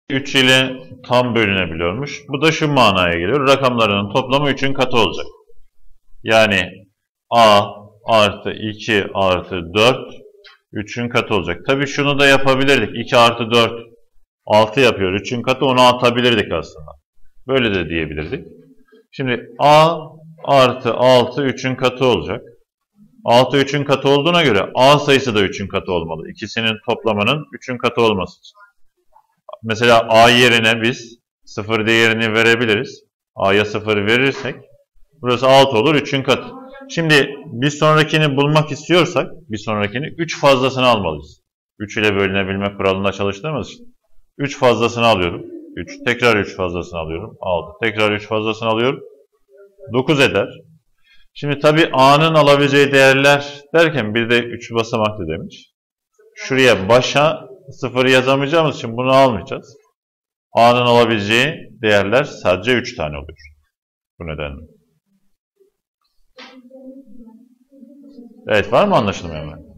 3 ile tam bölünebiliyormuş. Bu da şu manaya geliyor. Rakamlarının toplamı 3'ün katı olacak. Yani a artı 2 artı 4 3'ün katı olacak. Tabii şunu da yapabilirdik. 2 artı 4 6 yapıyor. 3'ün katı, onu atabilirdik aslında. Böyle de diyebilirdik. Şimdi a artı 6 3'ün katı olacak. 6 3'ün katı olduğuna göre a sayısı da 3'ün katı olmalı. İkisinin toplamının 3'ün katı olması için. Mesela a yerine biz 0 değerini verebiliriz. A'ya 0 verirsek burası 6 olur, 3'ün katı. Şimdi bir sonrakini bulmak istiyorsak bir sonrakini 3 fazlasını almalıyız. 3 ile bölünebilme kuralında çalıştığımız için 3 fazlasını alıyorum. 3, tekrar 3 fazlasını alıyorum. 6, tekrar 3 fazlasını alıyorum. 9 eder. Şimdi tabii a'nın alabileceği değerler derken bir de 3 basamaklı demiş. Şuraya başa 0 yazamayacağımız için bunu almayacağız. A'nın alabileceği değerler sadece 3 tane oluyor. Bu nedenle. Evet, var mı anlaşılmayan?